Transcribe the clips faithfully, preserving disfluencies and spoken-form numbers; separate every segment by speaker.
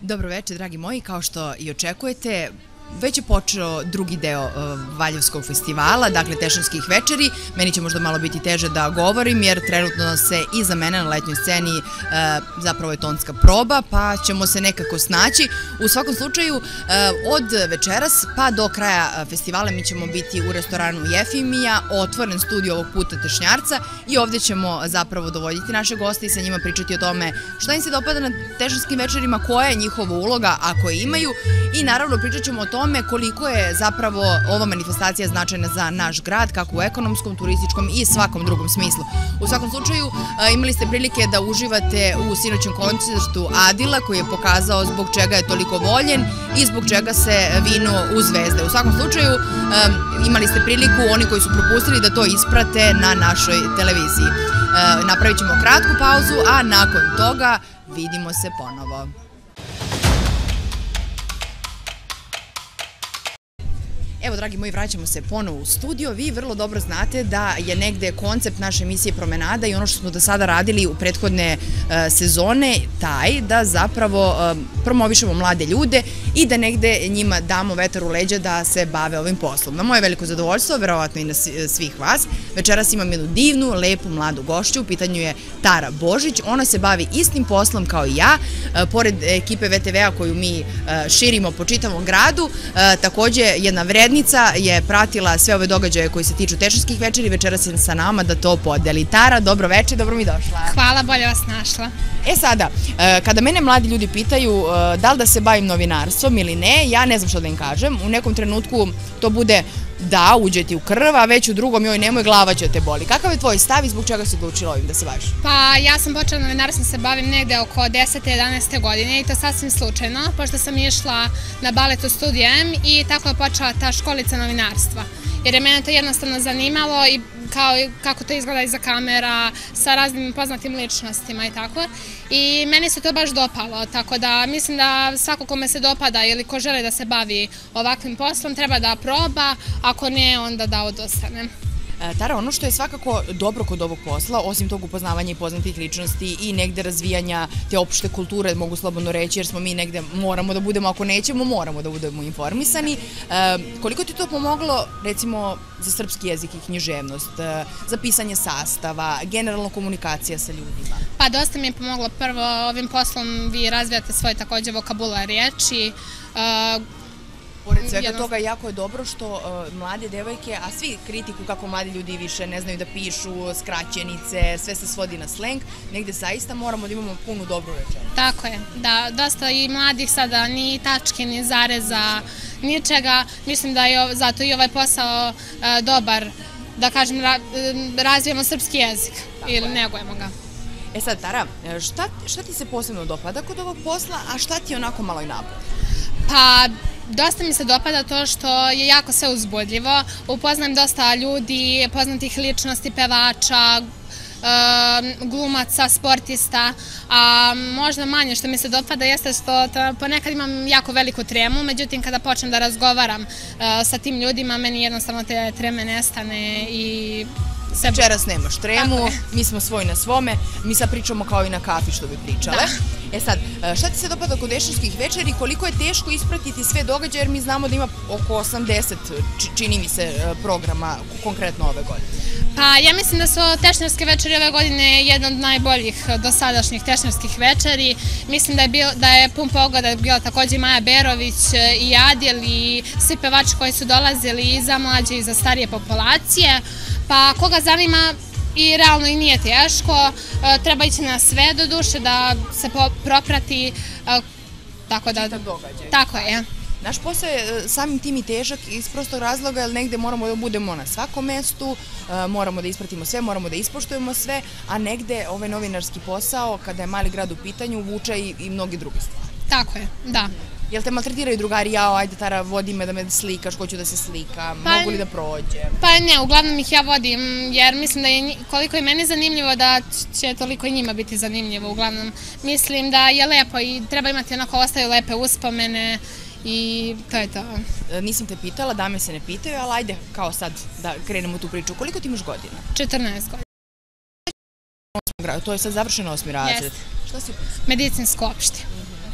Speaker 1: Dobro večer, dragi moji, kao što i očekujete, već je počeo drugi deo uh, Valjevskog festivala, dakle Tešanskih večeri. Meni će možda malo biti teže da govorim jer trenutno se iza mene na letnjoj sceni uh, zapravo je tonska proba, pa ćemo se nekako snaći. U svakom slučaju, uh, od večeras pa do kraja festivala mi ćemo biti u restoranu Jefimija, otvoren studio ovog puta Tešnjarca i ovdje ćemo zapravo dovoljiti naše goste i sa njima pričati o tome šta im se dopada na Tešanskim večerima, koja je njihova uloga ako je imaju i naravno pričat ćemo o tome koliko je zapravo ova manifestacija značajna za naš grad, kako u ekonomskom, turističkom i svakom drugom smislu. U svakom slučaju imali ste prilike da uživate u sinoćnom koncertu Adila koji je pokazao zbog čega je toliko voljen i zbog čega se vino u zvezde. U svakom slučaju imali ste priliku, oni koji su propustili, da to isprate na našoj televiziji. Napravit ćemo kratku pauzu, a nakon toga vidimo se ponovo. Evo, dragi moji, vraćamo se ponovo u studio. Vi vrlo dobro znate da je negde koncept naše emisije Promenada i ono što smo do sada radili u prethodne sezone taj da zapravo promovišemo mlade ljude i da negde njima damo vetar u leđa da se bave ovim poslom. Na moje veliko zadovoljstvo, verovatno i na svih vas, večeras imam jednu divnu, lepu, mladu gošću. U pitanju je Tara Božić. Ona se bavi istim poslom kao i ja. Pored ekipe ve te ve-a koju mi širimo po čitavom gradu, takođe jedna vrednica je pratila sve ove događaje koji se tiču Tešanskih večeri. Večeras je sa nama da to podeli. Tara, dobro večer, dobro mi došla.
Speaker 2: Hvala, bolje vas našla.
Speaker 1: E sada, kada mene mladi ljudi pitaju da li da se bavim novinarstvom ili ne, ja ne znam što da im kažem. U nekom trenutku to bude da, uđe ti u krv, a već u drugom joj nemoj, glava će te boli. Kakav je tvoj stav i zbog čega si odlučila ovim da se baviš?
Speaker 2: Pa ja sam počela novinarstvom se bavim negde oko desete jedanaeste godine i to sasvim slučajno, pošto sam išla na balet u studiju em i tako je počela ta školica novinarstva. Jer je mene to jednostavno zanimalo i kao kako to izgleda iza kamera sa raznim poznatim ličnostima i tako. I meni se to baš dopalo, tako da mislim da svako kome se dopada ili ko želi da se bavi ovakvim poslom treba da proba, ako ne onda da odustane.
Speaker 1: Tara, ono što je svakako dobro kod ovog posla, osim tog upoznavanja i poznatih ličnosti i negde razvijanja te opšte kulture, mogu slobodno reći, jer smo mi negde moramo da budemo, ako nećemo, moramo da budemo informisani. Koliko ti to pomoglo, recimo, za srpski jezik i književnost, za pisanje sastava, generalno komunikacija sa ljudima?
Speaker 2: Pa dosta mi je pomoglo. Prvo, ovim poslom vi razvijate svoj takođe vokabular riječi.
Speaker 1: Pored svega toga, jako je dobro što mlade devojke, a svi kritiku kako mladi ljudi više ne znaju da pišu, skraćenice, sve se svodi na sleng, negde zaista moramo da imamo punu dobru rečenicu.
Speaker 2: Tako je, da, dosta i mladih sada, ni tačke, ni zareza, ničega. Mislim da je zato i ovaj posao dobar, da kažem, razvijemo srpski jezik ili negujemo ga.
Speaker 1: E sad, Tara, šta ti se posebno dopada kod ovog posla, a šta ti je onako malo i napad?
Speaker 2: Pa, dosta mi se dopada to što je jako sve uzbudljivo. Upoznajem dosta ljudi, poznatih ličnosti, pevača, glumaca, sportista, a možda manje što mi se dopada jeste što ponekad imam jako veliku tremu, međutim kada počnem da razgovaram sa tim ljudima, meni jednostavno te treme nestane i...
Speaker 1: Večeras nemaš tremu, mi smo svoj na svome, mi sad pričamo kao i na kafi što bi pričale. E sad, šta ti se dopada kod Tešanskih večeri, koliko je teško ispratiti sve događaje, jer mi znamo da ima oko osamdeset, čini mi se, programa konkretno ove godine?
Speaker 2: Pa ja mislim da su Tešnjarske večeri ove godine jedna od najboljih dosadašnjih Tešnjarskih večeri. Mislim da je pun pogoda, da je bila takođe i Maja Berović i Adil i svi pevači koji su dolazili i za mlađe i za starije populacije. Pa koga zanima i realno i nije teško, treba ići na sve do duše da se proprati.
Speaker 1: Čitav događaj.
Speaker 2: Tako je.
Speaker 1: Naš posao je samim tim i težak iz prostog razloga, jer negde moramo da budemo na svakom mestu, moramo da ispratimo sve, moramo da ispoštujemo sve, a negde ovaj novinarski posao, kada je mali grad u pitanju, vuče i mnogi drugi stvari.
Speaker 2: Tako je, da.
Speaker 1: Jel te maltretiraju drugari, jao, ajde Tara, vodi me da me slikaš, hoću da se slikam, mogu li da prođem?
Speaker 2: Pa ne, uglavnom ih ja vodim, jer mislim da je koliko je meni zanimljivo, da će toliko i njima biti zanimljivo. Uglavnom, mislim da je lepo i treba imati onako, ostaju lepe uspomene i to je to.
Speaker 1: Nisam te pitala, dame se ne pitaju, ali ajde, kao sad da krenemo u tu priču. Koliko ti imaš godina?
Speaker 2: četrnaest godina.
Speaker 1: To je sad završeno osmi razred.
Speaker 2: Medicinsku opšte.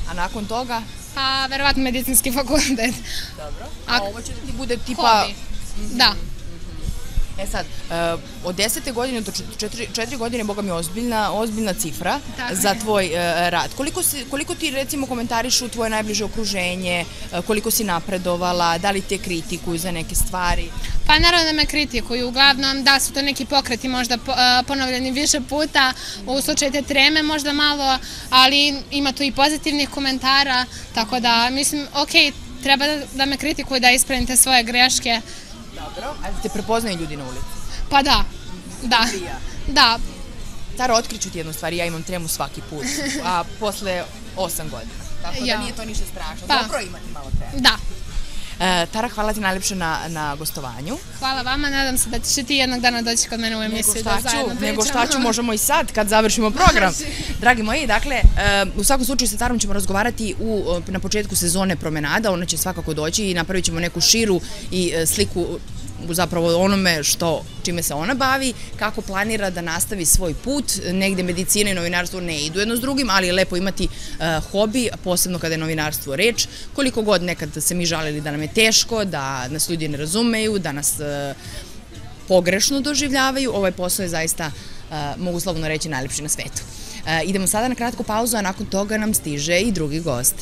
Speaker 1: A nakon toga?
Speaker 2: Pa, verovatno medicinski fakultet.
Speaker 1: Dobro. A ovo će da ti bude tipa...
Speaker 2: Hobi. Da.
Speaker 1: E sad, od desete godine do četiri godine, boga mi, ozbiljna cifra za tvoj rad. Koliko ti, recimo, komentarišu tvoje najbliže okruženje, koliko si napredovala, da li te kritikuju za neke stvari?
Speaker 2: Pa naravno da me kritikuju, uglavnom da su to neki pokreti možda ponovljeni više puta, u slučaju te treme možda malo, ali ima tu i pozitivnih komentara, tako da mislim, ok, treba da me kritikuju da ispravim te svoje greške.
Speaker 1: Dobro, a da te prepoznaju ljudi na ulici?
Speaker 2: Pa da, da, da.
Speaker 1: Tara, otkriću ti jednu stvar, ja imam tremu svaki put, a posle osam godina, tako da nije to ništa strašno, dobro imati malo tremu.
Speaker 2: Da.
Speaker 1: Tara, hvala ti najlepše na gostovanju.
Speaker 2: Hvala vama, nadam se da ćeš i ti jednog dana doći kod mene u emisiju da zajedno pričamo.
Speaker 1: Nego šta ću, možemo i sad kad završimo program. Dragi moji, dakle, u svakom slučaju sa Tarom ćemo razgovarati na početku sezone Promenada, ona će svakako doći i napravit ćemo neku širu i sliku zapravo onome što, čime se ona bavi, kako planira da nastavi svoj put. Negde medicina i novinarstvo ne idu jedno s drugim, ali je lepo imati hobi, posebno kada je novinarstvo reč. Koliko god nekad se mi žalili da nam je teško, da nas ljudi ne razumeju, da nas pogrešno doživljavaju, ovaj posao je zaista, mogu slobodno reći, najlepši na svetu. Idemo sada na kratku pauzu, a nakon toga nam stiže i drugi gost.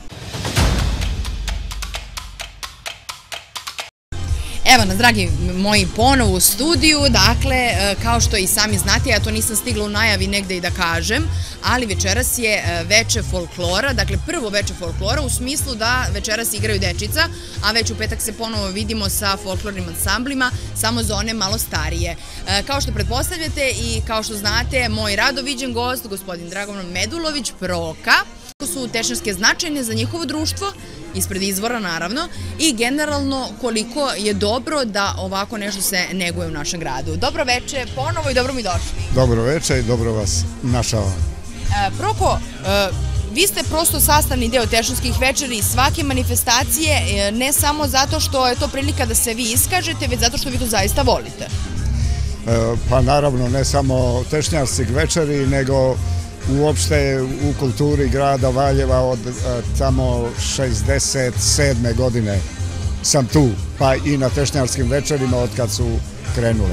Speaker 1: Evo nas, dragi moji, ponovo u studiju, dakle, kao što i sami znate, ja to nisam stigla u najavi negde i da kažem, ali večeras je veče folklora, dakle prvo veče folklora u smislu da večeras igraju dečica, a već u petak se ponovo vidimo sa folklornim ansamblima, samo za one malo starije. Kao što pretpostavljate i kao što znate, moj rado viđen gost, gospodin Dragovan Medulović, Proka, su Tešnjarske značajne za njihovo društvo, ispred izvora naravno, i generalno koliko je dobro da ovako nešto se neguje u našem gradu. Dobro veče ponovo i dobro mi došli.
Speaker 3: Dobro veče i dobro vas našao.
Speaker 1: Proko, vi ste prosto sastavni deo Tešnjarskih večeri i svake manifestacije, ne samo zato što je to prilika da se vi iskažete, već zato što vi to zaista volite.
Speaker 3: Pa naravno, ne samo Tešnjarskih večeri, nego uopšte u kulturi grada Valjeva od tamo šezdeset sedme godine sam tu, pa i na Tešnjarskim večerima od kad su krenule.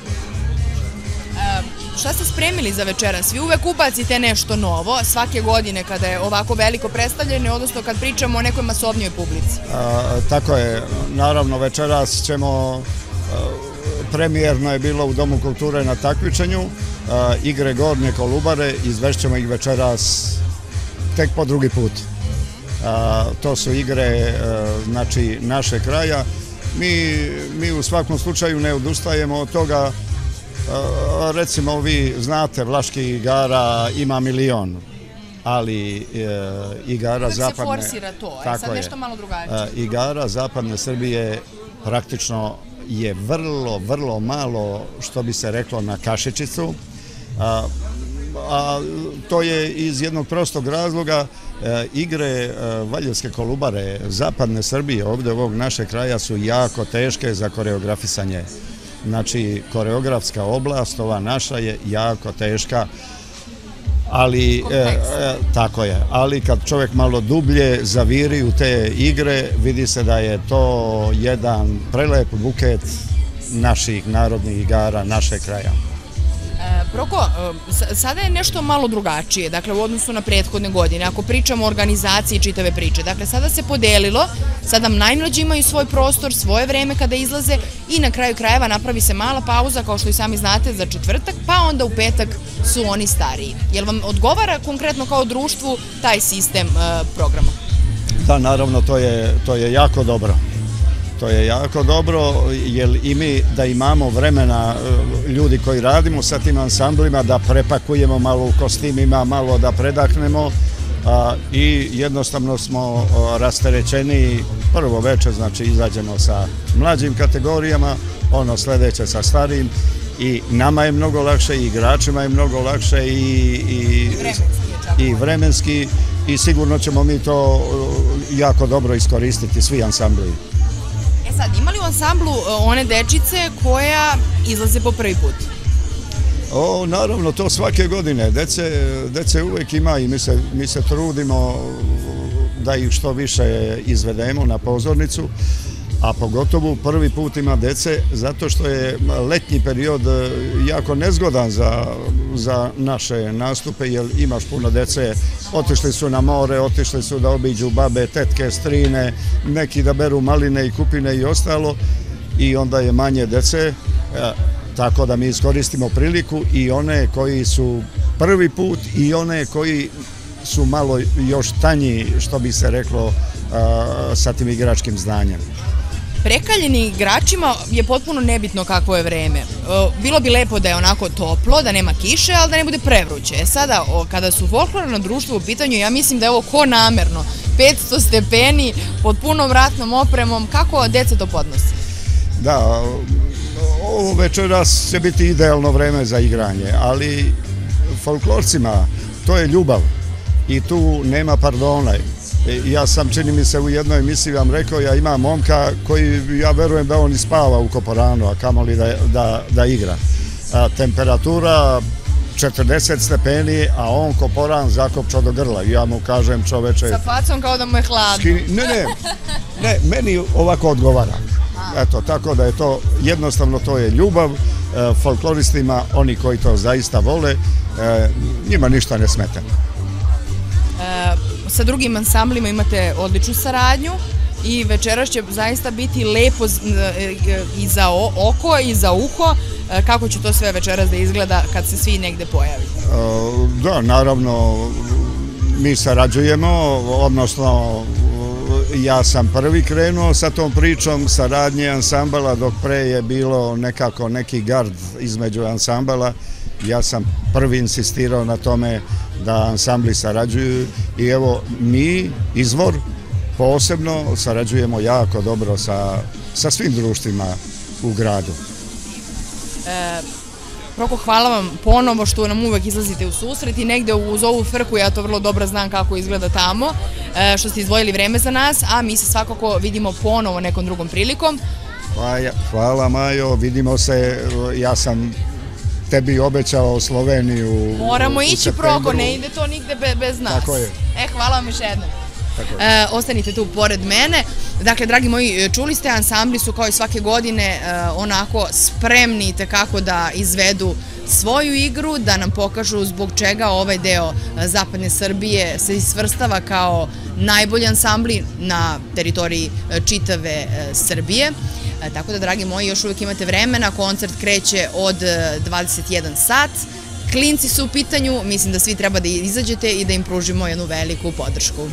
Speaker 1: Šta ste spremili za večeras? Vi uvek ubacite nešto novo svake godine kada je ovako veliko predstavljanje, odnosno kad pričamo o nekoj masovnijoj publici.
Speaker 3: Tako je, naravno večeras ćemo, premijerno je bilo u Domu kulture na takmičenju, igre Gornje Kolubare, izvešćemo ih večeras tek po drugi put. To su igre naše kraja. Mi u svakom slučaju ne odustajemo od toga. Recimo, vi znate, Vlaških igara ima milion, ali igara zapadne...
Speaker 1: Uvijek se forsira to, je sad nešto malo drugačije.
Speaker 3: Igara zapadne Srbije praktično je vrlo, vrlo malo, što bi se reklo, na kašičicu. A to je iz jednog prostog razloga. Igre Valjevske Kolubare zapadne Srbije, ovdje ovog našeg kraja, su jako teške za koreografisanje. Znači, koreografska oblast, ova naša, je jako teška, ali, tako je, ali kad čovjek malo dublje zaviri u te igre, vidi se da je to jedan prelep buket naših narodnih igara, naše kraja.
Speaker 1: Proko, sada je nešto malo drugačije, dakle u odnosu na prethodne godine, ako pričamo o organizaciji čitave priče. Dakle, sada se podelilo, sada najmlađi imaju svoj prostor, svoje vreme kada izlaze i na kraju krajeva napravi se mala pauza, kao što i sami znate, za četvrtak, pa onda u petak su oni stariji. Jel vam odgovara konkretno kao društvu taj sistem programa?
Speaker 3: Da, naravno, to je jako dobro. To je jako dobro, jer i mi da imamo vremena, ljudi koji radimo sa tim ansamblima, da prepakujemo malo u kostimima, malo da predahnemo i jednostavno smo rasterećeni. Prvo večer, znači, izađemo sa mlađim kategorijama, ono sledeće sa starijim, i nama je mnogo lakše, i igračima je mnogo lakše, i vremenski, i sigurno ćemo mi to jako dobro iskoristiti, svi ansambli.
Speaker 1: E sad, ima li u ansamblu one dečice koja izlaze po prvi put?
Speaker 3: O, naravno, to svake godine. Dece uvek ima i mi se trudimo da ih što više izvedemo na pozornicu, a pogotovo prvi put ima dece zato što je letnji period jako nezgodan za, za naše nastupe, jer imaš puno dece, otišli su na more, otišli su da obiđu babe, tetke, strine, neki da beru maline i kupine i ostalo, i onda je manje dece, tako da mi iskoristimo priliku i one koji su prvi put i one koji su malo još tanji, što bi se reklo, sa tim igračkim znanjem.
Speaker 1: Prekaljeni igračima je potpuno nebitno kakvo je vreme. Bilo bi lepo da je onako toplo, da nema kiše, ali da ne bude prevruće. E sada, kada su folklorno društvo u pitanju, ja mislim da je ovo ko namerno. petsto stepeni, pod punom ratnom opremom, kako deca to podnose?
Speaker 3: Da, ovo večeras će biti idealno vreme za igranje, ali folklorcima to je ljubav i tu nema pardona. Ja sam, čini mi se, u jednoj emisiji vam rekao, ja imam momka koji, ja verujem da on i spava u Koporanu, a kamoli da, da, da igra. A, temperatura četrdeset stepeni, a on Koporan zakopčao do grla. Ja mu kažem, čoveče...
Speaker 1: Sa facom kao da mu je hladno.
Speaker 3: Skini, ne, ne, ne, meni ovako odgovara. Eto, tako da je to, jednostavno to je ljubav, e, folkloristima, oni koji to zaista vole, e, njima ništa ne smeta.
Speaker 1: E, sa drugim ansamblima imate odličnu saradnju i večeras će zaista biti lepo i za oko i za uho. Kako će to sve večeras da izgleda kad se svi negde pojavi?
Speaker 3: Da, naravno, mi sarađujemo, odnosno ja sam prvi krenuo sa tom pričom saradnje ansambala, dok pre je bilo nekako neki gard između ansambala. Ja sam prvi insistirao na tome da ansambli sarađuju i evo mi, Izvor, posebno sarađujemo jako dobro sa, sa svim društvima u gradu.
Speaker 1: E, Roko, hvala vam ponovo što nam uvek izlazite u susret i negde uz ovu frku, ja to vrlo dobro znam kako izgleda tamo, e, što ste izdvojili vreme za nas, a mi se svakako vidimo ponovo nekom drugom prilikom.
Speaker 3: Hvala, hvala Majo, vidimo se, ja sam tebi obećao Sloveniju.
Speaker 1: Moramo ići, Proko, ne ide to nigde be, bez nas.
Speaker 3: Tako je.
Speaker 1: E, hvala vam još jednom. E, ostanite tu pored mene. Dakle, dragi moji, čuli ste, ansambli su kao i svake godine e, onako spremni tekako da izvedu svoju igru, da nam pokažu zbog čega ovaj deo zapadne Srbije se isvrstava kao najbolji ansambli na teritoriji čitave e, Srbije. E, tako da, dragi moji, još uvijek imate vremena, koncert kreće od dvadeset jedan sat. Klinci su u pitanju, mislim da svi treba da izađete i da im pružimo jednu veliku podršku.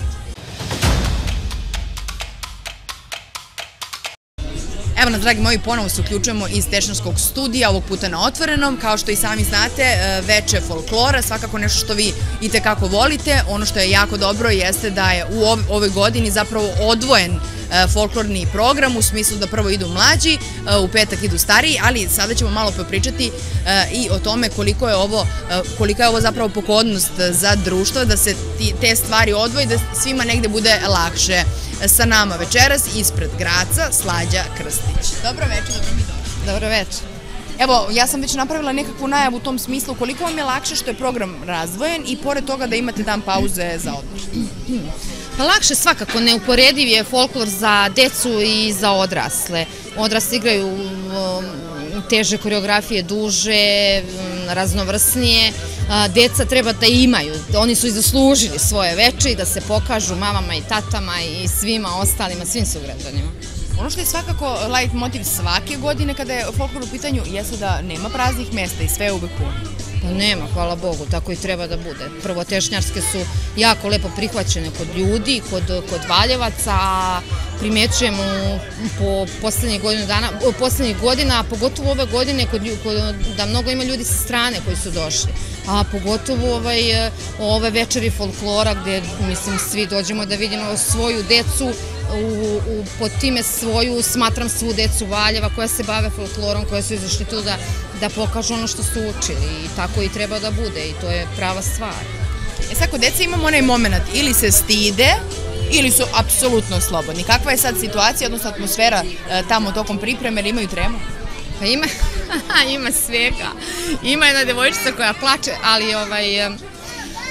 Speaker 1: Evo nas, dragi moji, ponovo se uključujemo iz Tešanskog studija, ovog puta na Otvorenom. Kao što i sami znate, veče folklora, svakako nešto što vi i tekako volite. Ono što je jako dobro jeste da je u ovoj godini zapravo odvojen folklorni program, u smislu da prvo idu mlađi, u petak idu stariji, ali sada ćemo malo popričati i o tome koliko je ovo, kolika je ovo zapravo pogodnost za društvo, da se te stvari odvoji, da svima negde bude lakše. Sa nama večeras ispred Graca Slađa Krstić. Dobro večer, dobro mi došli.
Speaker 2: Dobro večer.
Speaker 1: Evo, ja sam već napravila nekakvu najavu u tom smislu, koliko vam je lakše što je program razdvojen i pored toga da imate dan pauze za odmor?
Speaker 2: Pa lakše svakako, neuporediv je folklor za decu i za odrasle. Odrasli igraju teže koreografije, duže, raznovrsnije. Deca treba da imaju, oni su i zaslužili svoje veče i da se pokažu mamama i tatama i svima ostalima, svim sugrađanima.
Speaker 1: Ono što je svakako light motiv svake godine kada je folklor u pitanju jeste da nema praznih mesta i sve je uvek puno.
Speaker 2: Pa nema, hvala Bogu, tako i treba da bude. Prvo, tešnjarske su jako lepo prihvaćene kod ljudi, kod, kod Valjevaca, a primećujemo po poslednjih godina, dana, poslednjih godina, a pogotovo ove godine kod, kod, da mnogo ima ljudi sa strane koji su došli. A pogotovo ovaj, ove večeri folklora gde, mislim, svi dođemo da vidimo svoju decu, U, u, pod time svoju, smatram svu decu Valjeva koja se bave folklorom, koja su izašli tu da, da pokažu ono što su učili i tako i treba da bude i to je prava stvar.
Speaker 1: E sad, kod deca imamo onaj moment, ili se stide, ili su apsolutno slobodni. Kakva je sad situacija, odnosno atmosfera e, tamo tokom pripreme, ili imaju tremu?
Speaker 2: Pa ima, ima svega. Ima jedna devojčica koja plače, ali ovaj...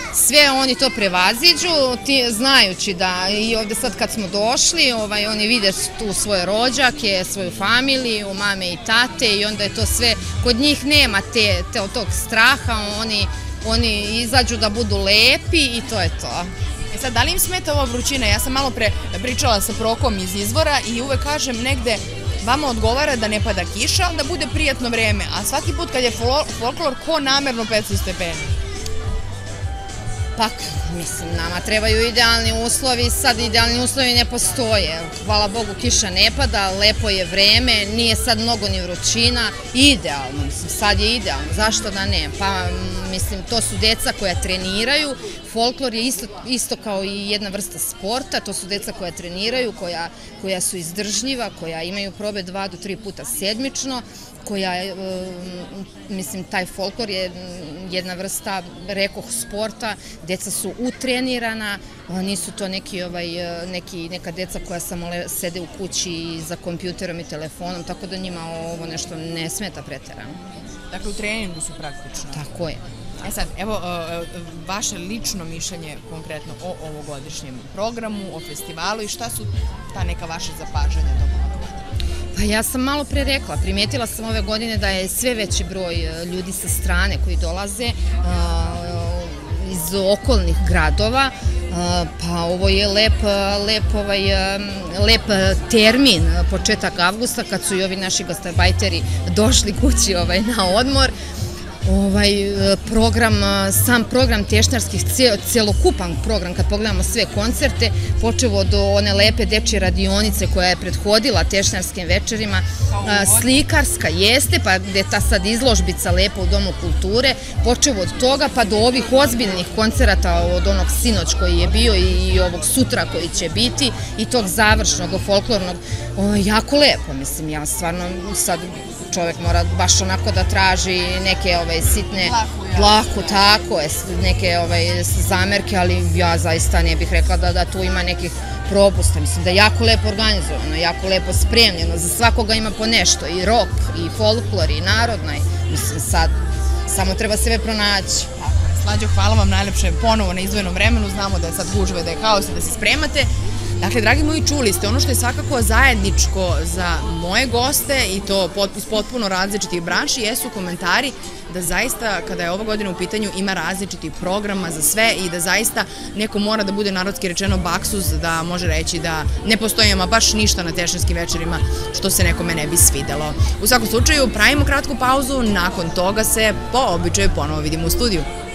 Speaker 4: sve oni to prevaziđu, znajući da i ovde sad kad smo došli, oni vide tu svoje rođake, svoju familiju, mame i tate i onda je to sve, kod njih nema tog straha, oni izađu da budu lepi i to je to.
Speaker 1: E sad, da li im smeta ova vrućina? Ja sam malo pre pričala sa Prokom iz Izvora i uvek kažem negde vama odgovara da ne pada kiša, da bude prijatno vreme, a svaki put kad je folklor, ko namerno petsto stepeni?
Speaker 4: Pa, mislim, nama trebaju idealni uslovi, sad idealni uslovi ne postoje. Hvala Bogu, kiša ne pada, lepo je vreme, nije sad mnogo ni vrućina, idealno, mislim, sad je idealno, zašto da ne? Pa, mislim, to su deca koja treniraju, folklor je isto kao i jedna vrsta sporta, to su deca koja treniraju, koja su izdržljiva, koja imaju probe dva do tri puta sedmično, koja, mislim, taj folklor je jedna vrsta, rekoh, sporta, deca su utrenirana, nisu to neka deca koja samo sede u kući za kompjuterom i telefonom, tako da njima ovo nešto ne smeta preterano.
Speaker 1: Dakle, u treningu su praktično.
Speaker 4: Tako je.
Speaker 1: E sad, evo, vaše lično mišljenje konkretno o ovogodišnjem programu, o festivalu i šta su ta neka vaše zapažanja tokom ovog godina?
Speaker 4: Pa ja sam malo pre rekla, primetila sam ove godine da je sve veći broj ljudi sa strane koji dolaze iz okolnih gradova, pa ovo je lep termin, početak avgusta, kad su i ovi naši gastarbajteri došli kući na odmor. Program, sam program tešnjarskih, celokupan program, kad pogledamo sve koncerte, počevo od one lepe dečje radionice koja je prethodila tešnjarskim večerima, slikarska jeste, pa gde je ta sad izložbica lepa u Domu kulture, počevo od toga pa do ovih ozbiljnih koncerata od onog sinoć koji je bio i ovog sutra koji će biti i tog završnog folklornog, jako lepo, mislim, ja stvarno sad čovjek mora baš onako da traži neke sitne, plaku, tako, neke zamerke, ali ja zaista ne bih rekla da tu ima nekih propusta. Mislim da je jako lepo organizovano, jako lepo spremljeno, za svakoga ima po nešto, i rock, i folklor, i narodna, mislim sad, samo treba sebe pronaći.
Speaker 1: Slađo, hvala vam najlepše ponovo na izdvojenom vremenu, znamo da je sad gužve, da je haos i da se spremate. Dakle, dragi moji, čuli ste ono što je svakako zajedničko za moje goste i to iz potpuno različitih branši, jesu komentari da zaista, kada je ova godina u pitanju, ima različitih programa za sve i da zaista neko mora da bude narodski rečeno baksuz, da može reći da ne postoji ama baš ništa na tešnjarskim večerima što se nekome ne bi svidelo. U svakom slučaju, pravimo kratku pauzu, nakon toga se po običaju ponovo vidimo u studiju.